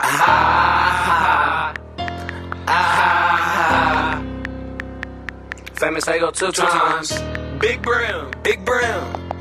Haaaaaa. Famous Faygo 2 times. Big brim, big brim.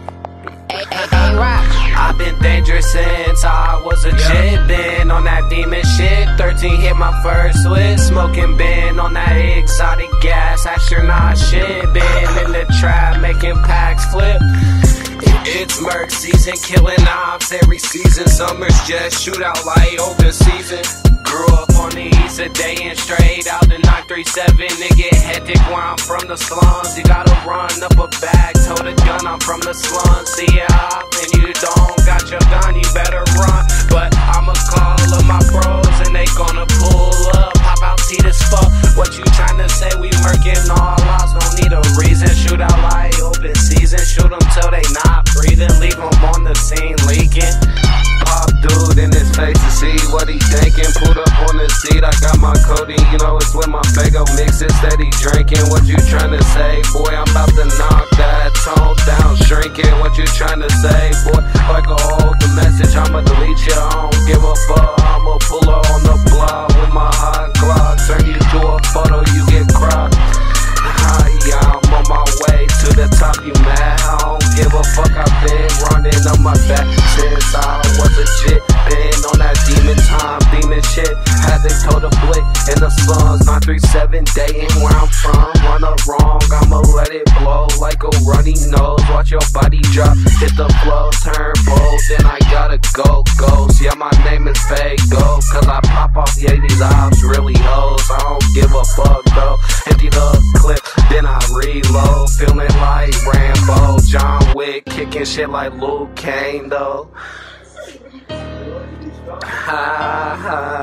I've been dangerous since I was a kid. Been on that demon shit. 13 hit my first switch. Smoking been on that exotic gas. Astronaut shit. Been in the trap making packs flip. It's merc season, killing ops every season. Summer's just shootout like open season. Grew up on the east a day and straight out the 937. It get hectic where I'm from the slums. You gotta run up a bag, tote a gun, I'm from the slums. See ya, and you don't got your gun, you better run. But I'ma call up my bros and they gonna pull up. Pop out, see this fuck. What you tryna say? We murking all odds, don't need a reason. Shoot out like open season. Shoot them till they not breathing. Leave them on the scene leaking. Pop dude in his face to see what he thinking. Put up on the seat, I got my codeine. You know it's with my Faygo mixes that he drinking. What you tryna say? Boy, I'm about to knock that tone down, shrinking. What you tryna say? Boy, like a hold the message, I'ma delete you. I don't give a fuck. I'ma pull her on the block with my hot Glock. Turn you to a photo, you get cropped. Yeah, I'm on my way to the top, you mad? I don't give a fuck, I've been running up my back since I was a shit. Been on that demon time, demon shit. Had they told a blick in the slums, 937 dating where I'm from. Run up wrong, I'ma let it blow like a runny nose. Watch your body drop, hit the flow, turn bold, then I gotta go, ghost. Yeah, my name is Faygo, cause I pop off, yeah, these ops really hoes. I don't give a fuck though, empty the clip, then I reload, feeling like Rambo, John Wick, kicking shit like Luke Kane though. Ha ha.